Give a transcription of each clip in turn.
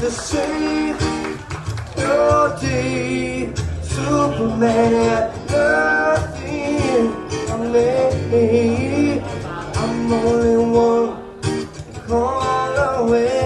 to save your day. Superman had nothing on me. I'm only one call away.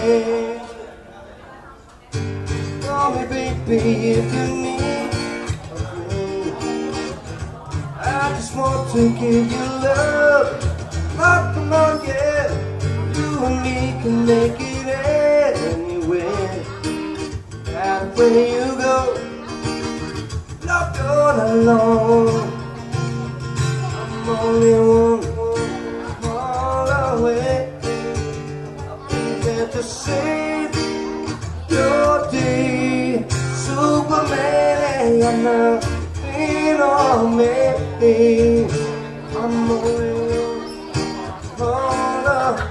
Call me baby if you need me. I just want to give you love. Oh, come on, yeah. You and me can make it anywhere. That way you go, not going alone. I'm only one call away. I'll be there to save your day. Superman ain't got nothing on me. I'm only one call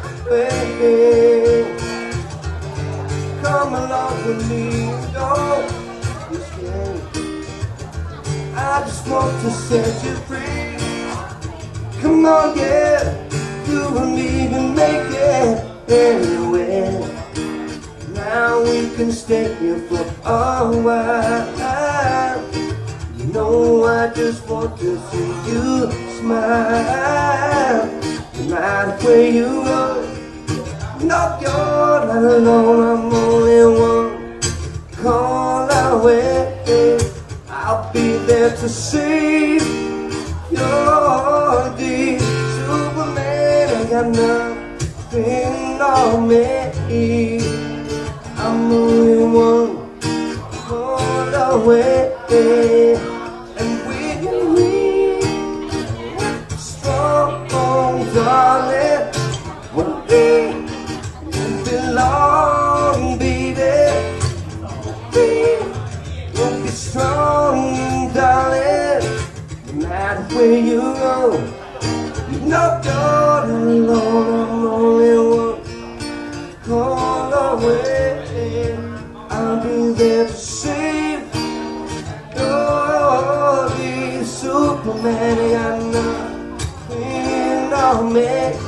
away. Come along with me, don't be scared. I just want to set you free. Come on, yeah, you and me can make it anywhere. Now we can stay here for a while. You know I just want to see you smile. No matter where you go, no, you're not alone. I'm only one call away. I'll be there to save your day. Superman, I got nothing on me. I'm only one call away. And when you leave, strong, darling, one day belong, baby. We won't be strong, darling. No matter where you go, you're not going alone. I'm only one call away. I'll be there to save your day. Superman, I got nothing on me.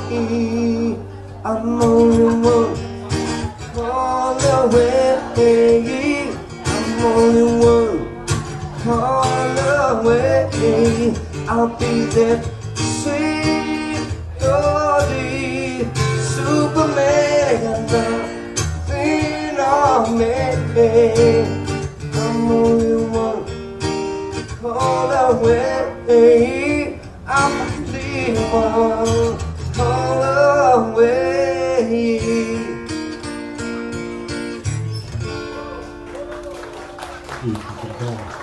I'm only one call away. I'm only one call away. I'll be there to save your day. Superman, I got nothing on me. I'm only one call away. I'm only one call away.